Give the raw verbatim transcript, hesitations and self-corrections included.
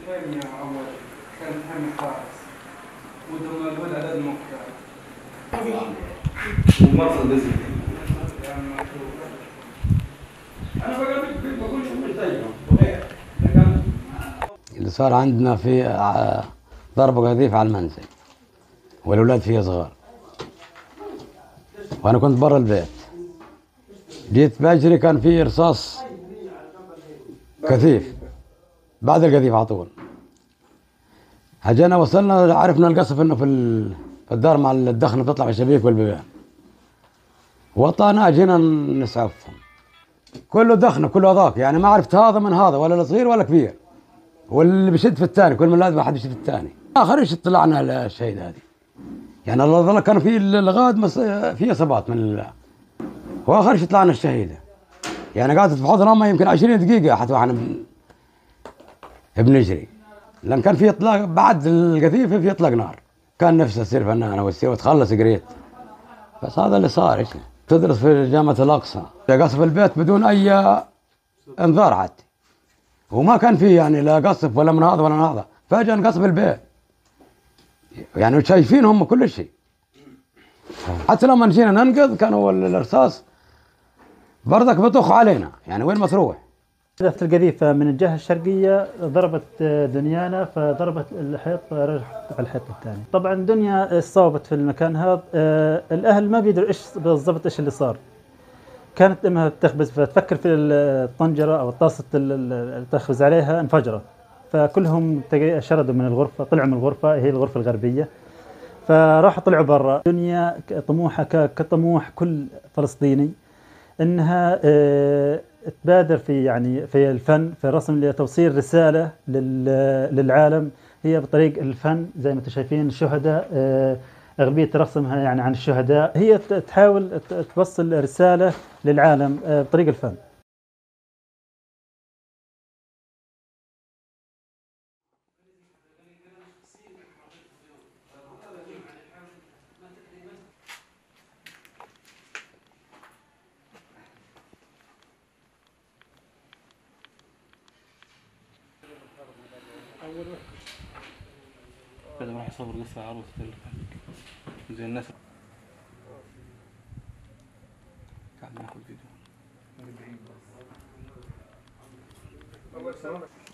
الخيمياء أول كانت هم فارس ودم الود عدد المختار ومرصد بزي أنا بقول مش زيهم. اللي صار عندنا في ع- ضرب قذيف على المنزل والأولاد فيه صغار، وأنا كنت برا البيت. جيت بجري كان في رصاص كثيف بعد القذيف على طول. هجينا وصلنا عرفنا القصف انه في ال- في الدار مع الدخنه بتطلع من الشبابيك والبيبان. وطانا جينا نسعفهم كله دخنه كله هذاك، يعني ما عرفت هذا من هذا ولا صغير ولا كبير، واللي بيشد في الثاني كل من لازم واحد يشد في الثاني. اخر شيء طلعنا الشهيد هذه، يعني الله ظل كان في الغاد مس... في اصابات من الله، واخر شيء طلعنا الشهيده. يعني قعدت في حضن امي يمكن عشرين دقيقه حتى واحنا بن... بنجري، لان كان في اطلاق بعد القذيف في اطلاق نار. كان نفسي اصير فنان والسير وتخلص قريت، بس هذا اللي صار. ايش تدرس في جامعه الاقصى قصف البيت بدون اي انذار حتى، وما كان في يعني لا قصف ولا من هذا ولا من هذا، فجاه قصف البيت يعني شايفين هم كل شيء. حتى لما جينا ننقذ كانوا الرصاص برضك بيطخ علينا، يعني وين ما تروح. حدث القذيفة من الجهة الشرقية ضربت دنيانا، فضربت الحيط رجعت على الحيط الثاني. طبعا دنيا صوبت في المكان هذا، آه الأهل ما بيدروا إيش بالضبط إيش اللي صار. كانت أمها بتخبز فتفكر في الطنجرة أو الطاسة اللي تخبز عليها انفجرت، فكلهم شردوا من الغرفة، طلعوا من الغرفة، هي الغرفة الغربية، فراحوا طلعوا برا. دنيا طموحها كطموح كل فلسطيني انها آه تبادر في يعني في الفن، في الرسم، لتوصيل رساله للعالم هي بطريق الفن. زي ما انتم شايفين الشهداء، آه اغلبيه رسمها يعني عن الشهداء، هي تحاول توصل رساله للعالم آه بطريق الفن. كده راح يصور قصة عروسة زي الناس. قاعد ناخذ فيديو.